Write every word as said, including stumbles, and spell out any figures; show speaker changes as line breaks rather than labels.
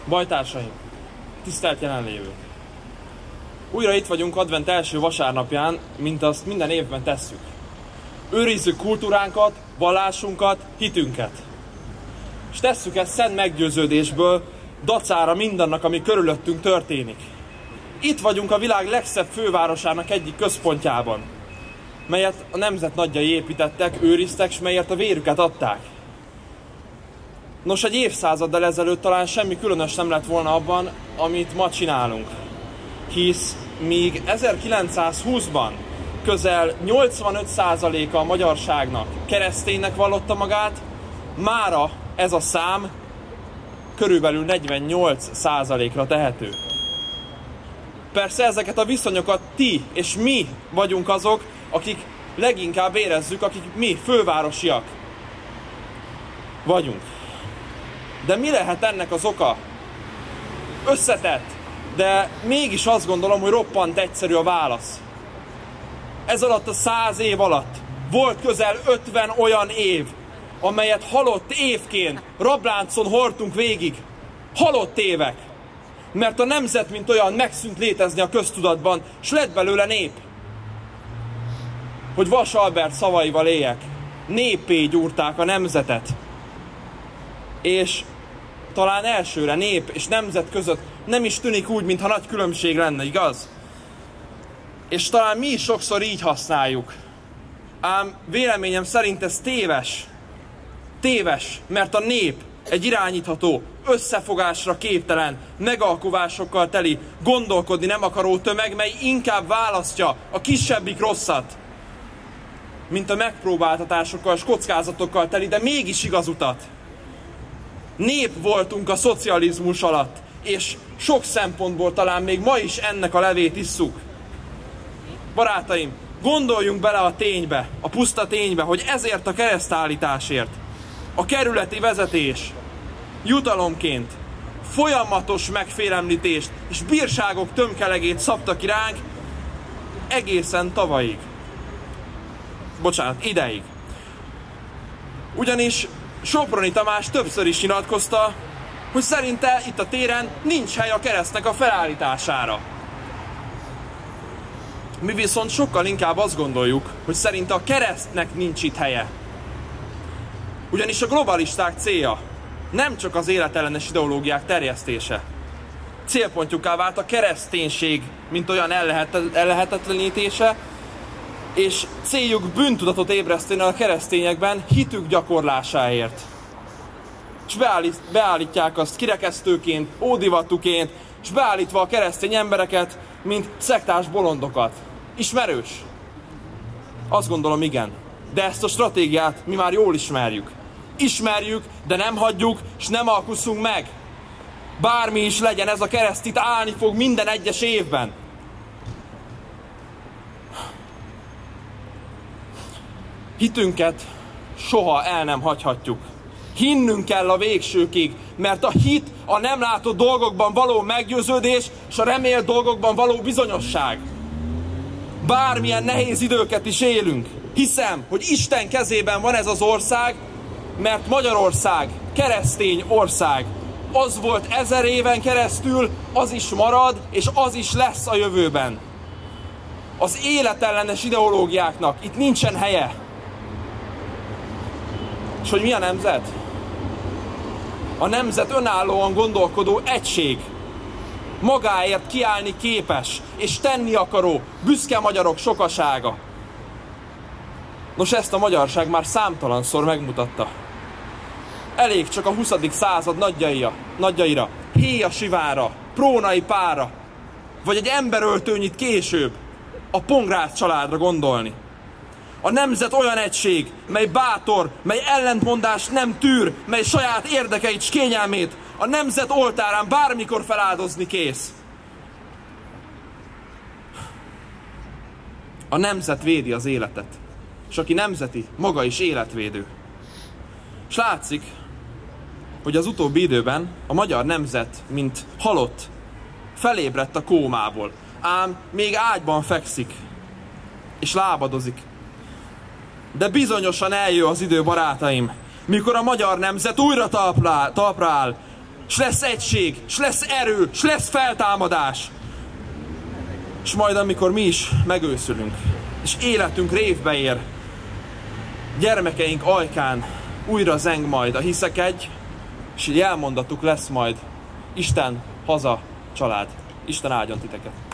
Bajtársaim, tisztelt jelenlévő! Újra itt vagyunk advent első vasárnapján, mint azt minden évben tesszük. Őrizzük kultúránkat, vallásunkat, hitünket. És tesszük ezt szent meggyőződésből, dacára mindannak, ami körülöttünk történik. Itt vagyunk a világ legszebb fővárosának egyik központjában, melyet a nemzet nagyjai építettek, őriztek, s melyért a vérüket adták. Nos, egy évszázaddal ezelőtt talán semmi különös nem lett volna abban, amit ma csinálunk. Hisz míg ezerkilencszázhúszban közel nyolcvanöt százaléka a magyarságnak kereszténynek vallotta magát, mára ez a szám körülbelül negyvennyolc százalékra tehető. Persze ezeket a viszonyokat ti és mi vagyunk azok, akik leginkább érezzük, akik mi fővárosiak vagyunk. De mi lehet ennek az oka? Összetett, de mégis azt gondolom, hogy roppant egyszerű a válasz. Ez alatt a száz év alatt volt közel ötven olyan év, amelyet halott évként rabláncon hordtunk végig. Halott évek. Mert a nemzet, mint olyan, megszűnt létezni a köztudatban, s lett belőle nép. Hogy Vas Albert szavaival éljek, néppé gyúrták a nemzetet. És talán elsőre nép és nemzet között nem is tűnik úgy, mintha nagy különbség lenne, igaz? És talán mi is sokszor így használjuk. Ám véleményem szerint ez téves. Téves, mert a nép egy irányítható, összefogásra képtelen, megalkuvásokkal teli, gondolkodni nem akaró tömeg, mely inkább választja a kisebbik rosszat, mint a megpróbáltatásokkal és kockázatokkal teli, de mégis igaz utat. Nép voltunk a szocializmus alatt, és sok szempontból talán még ma is ennek a levét isszuk. Barátaim, gondoljunk bele a ténybe, a puszta ténybe, hogy ezért a keresztállításért a kerületi vezetés jutalomként folyamatos megfélemlítést és bírságok tömkelegét szabta ki ránk egészen tavalyig. Bocsánat, ideig. Ugyanis Soproni Tamás többször is nyilatkozta, hogy szerinte itt a téren nincs hely a keresztnek a felállítására. Mi viszont sokkal inkább azt gondoljuk, hogy szerinte a keresztnek nincs itt helye. Ugyanis a globalisták célja nem csak az életellenes ideológiák terjesztése. Célpontjukká vált a kereszténység, mint olyan ellehetetlenítése, és céljuk bűntudatot ébreszteni a keresztényekben hitük gyakorlásáért. És beállít, beállítják azt kirekesztőként, ódivatuként, és beállítva a keresztény embereket, mint szektás bolondokat. Ismerős? Azt gondolom, igen. De ezt a stratégiát mi már jól ismerjük. Ismerjük, de nem hagyjuk, és nem alkusszunk meg. Bármi is legyen, ez a kereszt itt állni fog minden egyes évben. Hitünket soha el nem hagyhatjuk. Hinnünk kell a végsőkig, mert a hit a nem látott dolgokban való meggyőződés, és a remélt dolgokban való bizonyosság. Bármilyen nehéz időket is élünk, hiszem, hogy Isten kezében van ez az ország, mert Magyarország keresztény ország. Az volt ezer éven keresztül, az is marad, és az is lesz a jövőben. Az életellenes ideológiáknak itt nincsen helye. És hogy mi a nemzet? A nemzet önállóan gondolkodó egység. Magáért kiállni képes, és tenni akaró, büszke magyarok sokasága. Nos, ezt a magyarság már számtalanszor megmutatta. Elég csak a huszadik század nagyjaira, nagyjaira, Héja Sivára, Prónai Pára, vagy egy emberöltőnyit később a Pongrácz családra gondolni. A nemzet olyan egység, mely bátor, mely ellentmondást nem tűr, mely saját érdekeit s kényelmét a nemzet oltárán bármikor feláldozni kész. A nemzet védi az életet, és aki nemzeti, maga is életvédő. És látszik, hogy az utóbbi időben a magyar nemzet, mint halott, felébredt a kómából, ám még ágyban fekszik, és lábadozik. De bizonyosan eljön az idő, barátaim, mikor a magyar nemzet újra talpra áll, talpra áll s lesz egység, s lesz erő, s lesz feltámadás. És majd amikor mi is megőszülünk, és életünk révbe ér, gyermekeink ajkán újra zeng majd a hiszekegy, és így elmondatuk lesz majd: Isten, haza, család. Isten áldjon titeket.